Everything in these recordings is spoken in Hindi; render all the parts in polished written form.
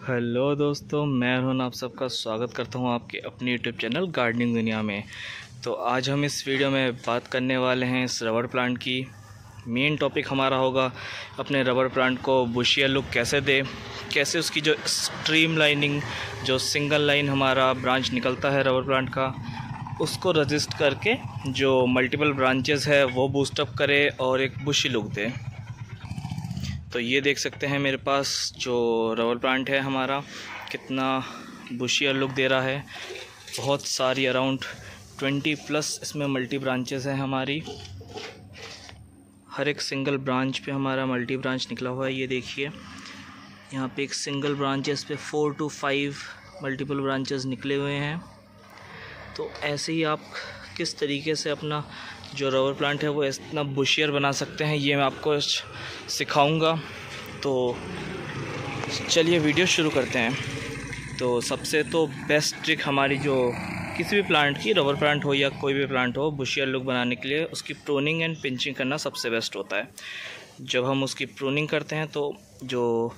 हेलो दोस्तों, मैं रोहन आप सबका स्वागत करता हूं आपके अपने यूट्यूब चैनल गार्डनिंग दुनिया में। तो आज हम इस वीडियो में बात करने वाले हैं इस रबर प्लांट की। मेन टॉपिक हमारा होगा अपने रबर प्लांट को बुशियर लुक कैसे दे, कैसे उसकी जो स्ट्रीम लाइनिंग, जो सिंगल लाइन हमारा ब्रांच निकलता है रबर प्लांट का, उसको रजिस्ट करके जो मल्टीपल ब्रांचेस है वो बूस्टअप करे और एक बुशी लुक दे। तो ये देख सकते हैं मेरे पास जो रबर प्लांट है हमारा कितना बुशियर लुक दे रहा है। बहुत सारी अराउंड 20+ इसमें मल्टी ब्रांचेस हैं हमारी। हर एक सिंगल ब्रांच पे हमारा मल्टी ब्रांच निकला हुआ है। ये देखिए यहाँ पे एक सिंगल ब्रांच है, इस पर 4 to 5 मल्टीपल ब्रांचेस निकले हुए हैं। तो ऐसे ही आप किस तरीके से अपना जो रबर प्लांट है वो इतना बुशियर बना सकते हैं, ये मैं आपको सिखाऊंगा। तो चलिए वीडियो शुरू करते हैं। तो सबसे तो बेस्ट ट्रिक हमारी जो किसी भी प्लांट की, रबर प्लांट हो या कोई भी प्लांट हो, बुशियर लुक बनाने के लिए उसकी प्रूनिंग एंड पिंचिंग करना सबसे बेस्ट होता है। जब हम उसकी प्रूनिंग करते हैं तो जो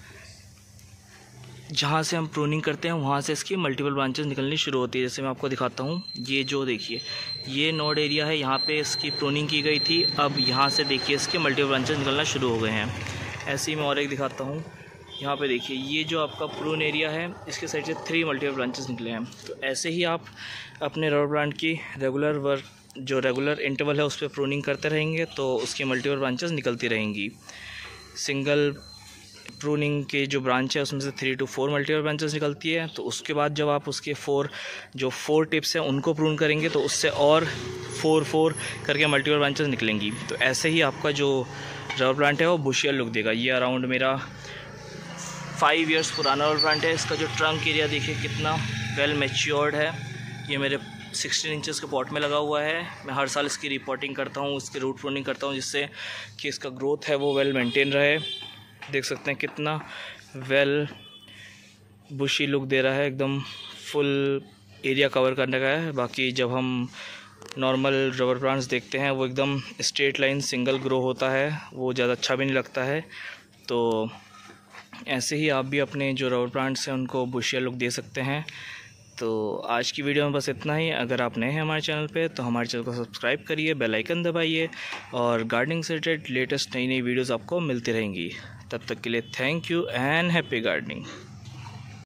जहाँ से हम प्रूनिंग करते हैं वहाँ से इसकी मल्टीपल ब्रांचेस निकलनी शुरू होती है। जैसे मैं आपको दिखाता हूँ, ये जो देखिए ये नोड एरिया है, यहाँ पे इसकी प्रूनिंग की गई थी। अब यहाँ से देखिए इसके मल्टीपल ब्रांचेस निकलना शुरू हो गए हैं। ऐसे ही मैं और एक दिखाता हूँ, यहाँ पे देखिए ये जो आपका प्रून एरिया है, इसके साइड से 3 मल्टीपल ब्रांचेस निकले हैं। तो ऐसे ही आप अपने रबर प्लांट की रेगुलर इंटरवल है उस पर प्रूनिंग करते रहेंगे तो उसकी मल्टीपल ब्रांचेस निकलती रहेंगी। सिंगल प्रूनिंग के जो ब्रांच है उसमें से 3 to 4 मल्टीपल ब्रांचेस निकलती है। तो उसके बाद जब आप उसके 4 टिप्स हैं उनको प्रून करेंगे तो उससे और 4 करके मल्टीपल ब्रांचेस निकलेंगी। तो ऐसे ही आपका जो रबर प्लांट है वो बुशियर लुक देगा। ये अराउंड मेरा 5 years पुराना रबर प्लांट है। इसका जो ट्रंक एरिया देखिए कितना वेल मैच्योर्ड है। ये मेरे 16 इंचेस के पॉट में लगा हुआ है। मैं हर साल इसकी रिपोर्टिंग करता हूँ, इसकी रूट प्रूनिंग करता हूँ, जिससे कि इसका ग्रोथ है वो वेल मेंटेन रहे। देख सकते हैं कितना वेल बुशी लुक दे रहा है, एकदम फुल एरिया कवर करने का है। बाकी जब हम नॉर्मल रबर प्लांट्स देखते हैं वो एकदम स्ट्रेट लाइन सिंगल ग्रो होता है, वो ज़्यादा अच्छा भी नहीं लगता है। तो ऐसे ही आप भी अपने जो रबर प्लांट्स हैं उनको बुशियर लुक दे सकते हैं। तो आज की वीडियो में बस इतना ही। अगर आप नए हैं हमारे चैनल पे तो हमारे चैनल को सब्सक्राइब करिए, बेल आइकन दबाइए और गार्डनिंग से रिलेटेड लेटेस्ट नई वीडियोस आपको मिलती रहेंगी। तब तक के लिए thank you and happy gardening.